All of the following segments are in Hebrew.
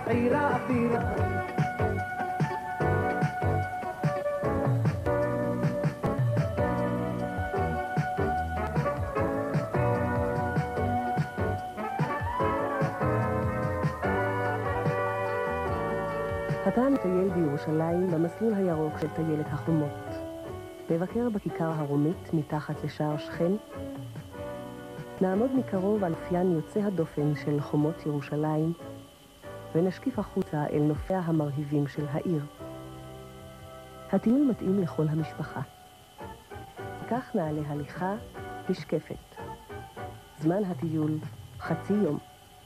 עירה אווירה. הפעם נטייל בירושלים במסלול הירוק של טיילת החומות. נבקר בכיכר הרומית מתחת לשער שכם. נעמוד מקרוב על אופיין יוצא הדופן של חומות ירושלים, ונשקיף החוצה אל נופיה המרהיבים של העיר. הטיול מתאים לכל המשפחה. כך נעלה הליכה משקפת. זמן הטיול חצי יום.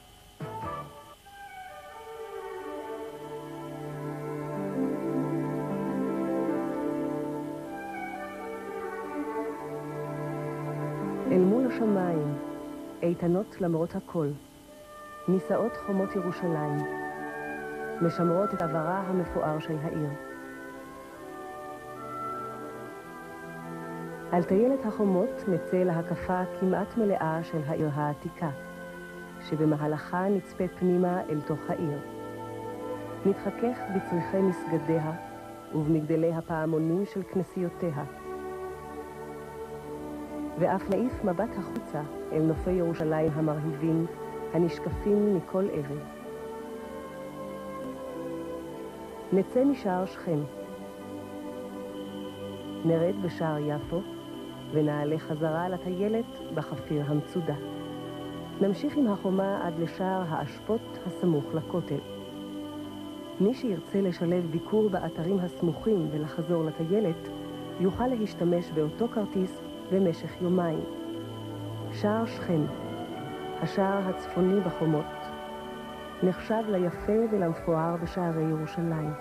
אל מול השמיים, איתנות למרות הכל, נישאות חומות ירושלים, משמרות את עברה המפואר של העיר. על טיילת החומות נצא להקפה כמעט מלאה של העיר העתיקה, שבמהלכה נצפה פנימה אל תוך העיר. נתחכך בצריחי מסגדיה ובמגדלי הפעמונים של כנסיותיה, ואף נעיף מבט החוצה אל נופי ירושלים המרהיבים הנשקפים מכל עבר. נצא משער שכם, נרד בשער יפו ונעלה חזרה לטיילת בחפיר המצודה. נמשיך עם החומה עד לשער האשפות הסמוך לכותל. מי שירצה לשלב ביקור באתרים הסמוכים ולחזור לטיילת יוכל להשתמש באותו כרטיס במשך יומיים. שער שכם, השער הצפוני בחומות, נחשב ליפה ולמפואר בשערי ירושלים.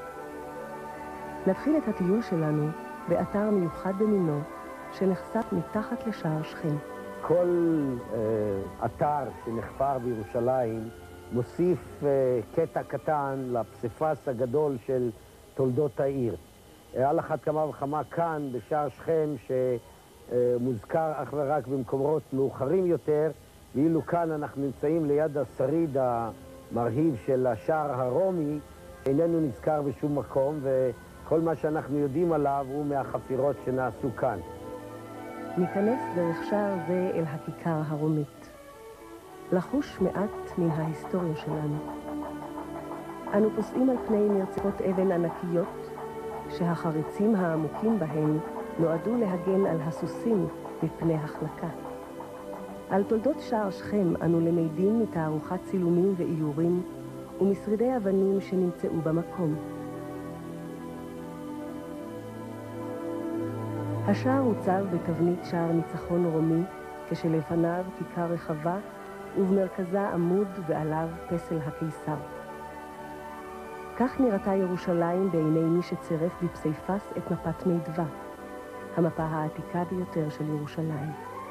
נתחיל את הטיול שלנו באתר מיוחד במינו שנחשף מתחת לשער שכם. כל אתר שנחפר בירושלים מוסיף קטע קטן לפסיפס הגדול של תולדות העיר. על אחת כמה וכמה כאן בשער שכם שמוזכר אך ורק במקומות מאוחרים יותר, ואילו כאן אנחנו נמצאים ליד השריד המרהיב של השער הרומי, איננו נזכר בשום מקום, וכל מה שאנחנו יודעים עליו הוא מהחפירות שנעשו כאן. ניכנס דרך שער זה אל הכיכר הרומית, לחוש מעט מן ההיסטוריה שלנו. אנו פוסעים על פני מרצפות אבן ענקיות, שהחריצים העמוקים בהן נועדו להגן על הסוסים מפני החלקה. על תולדות שער שכם אנו למדים מתערוכת צילומים ואיורים ומשרידי אבנים שנמצאו במקום. השער הוצב בתבנית שער ניצחון רומי, כשלפניו כיכר רחבה ובמרכזה עמוד ועליו פסל הקיסר. כך נראתה ירושלים בעיני מי שצירף בפסיפס את מפת מידווה, המפה העתיקה ביותר של ירושלים.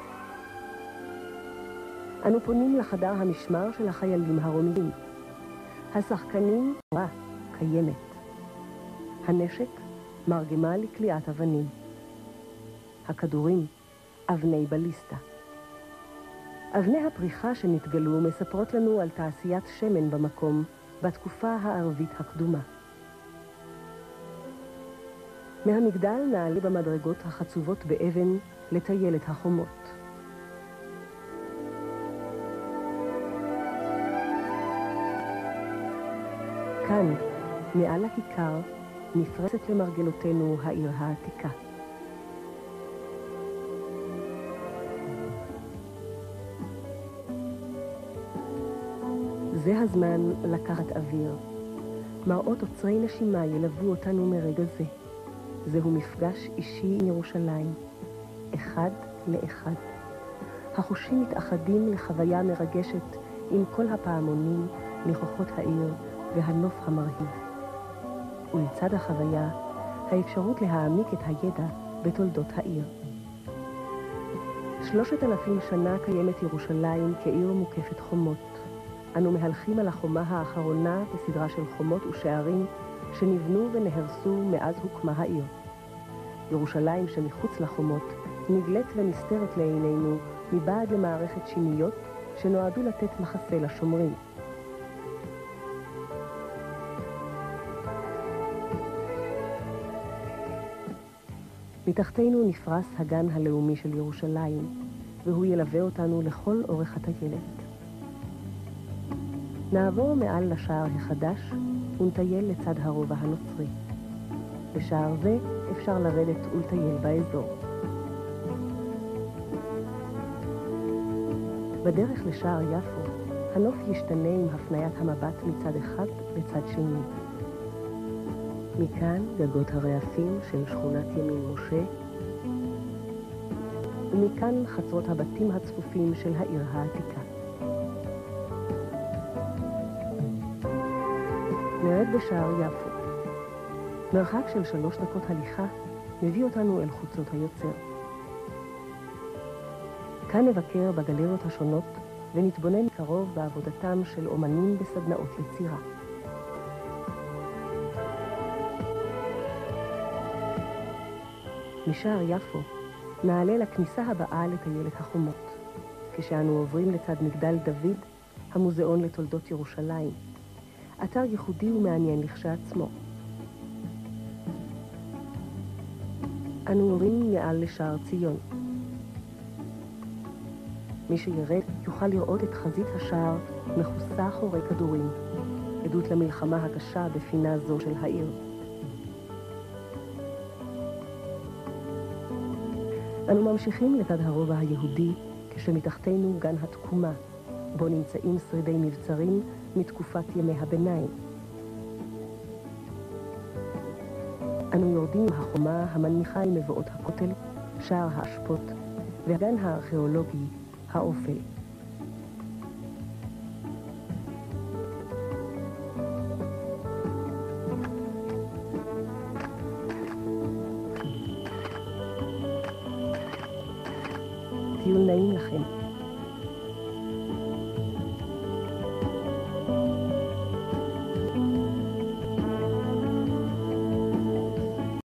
אנו פונים לחדר המשמר של החיילים הרומיים. השחקנים קיימת. הנשק מרגמה לקליעת אבנים. הכדורים אבני בליסטה. אבני הפריחה שנתגלו מספרות לנו על תעשיית שמן במקום בתקופה הערבית הקדומה. מהמגדל נעלה במדרגות החצובות באבן לטיילת החומות. כאן, מעל הכיכר, נפרסת למרגלותינו העיר העתיקה. זה הזמן לקחת אוויר. מראות עוצרי נשימה ילוו אותנו מרגע זה. זהו מפגש אישי עם ירושלים, אחד לאחד. החושים מתאחדים לחוויה מרגשת עם כל הפעמונים, ניחוחות העיר והנוף המרהיב. ולצד החוויה, האפשרות להעמיק את הידע בתולדות העיר. 3,000 שנה קיימת ירושלים כעיר מוקפת חומות. אנו מהלכים על החומה האחרונה בסדרה של חומות ושערים שנבנו ונהרסו מאז הוקמה העיר. ירושלים שמחוץ לחומות נגלית ונסתרת לעינינו מבעד למערכת שיניות שנועדו לתת מחסה לשומרים. מתחתנו נפרס הגן הלאומי של ירושלים, והוא ילווה אותנו לכל אורך הטיילת. נעבור מעל לשער החדש ונטייל לצד הרובע הנוצרי. בשער זה אפשר לרדת ולטייל באזור. בדרך לשער יפו, הנוף ישתנה עם הפניית המבט מצד אחד לצד שני. מכאן גגות הרעפים של שכונת ימין משה, ומכאן חצרות הבתים הצפופים של העיר העתיקה. נרד בשער יפו. מרחק של 3 דקות הליכה מביא אותנו אל חוצות היוצר. כאן נבקר בגלריות השונות ונתבונן קרוב בעבודתם של אומנים בסדנאות יצירה. משער יפו נעלה לכניסה הבאה לטיילת החומות, כשאנו עוברים לצד מגדל דוד, המוזיאון לתולדות ירושלים, אתר ייחודי ומעניין לכשעצמו. אנו עוברים מעל לשער ציון. מי שירד יוכל לראות את חזית השער מכוסה אחורי כדורים, עדות למלחמה הקשה בפינה זו של העיר. אנו ממשיכים לצד הרובע היהודי, כשמתחתנו גן התקומה, בו נמצאים שרידי מבצרים מתקופת ימי הביניים. אנו יורדים החומה המנמיכה עם מבואות הכותל, שער האשפות, והגן הארכיאולוגי, האופל. טיול נעים לכם.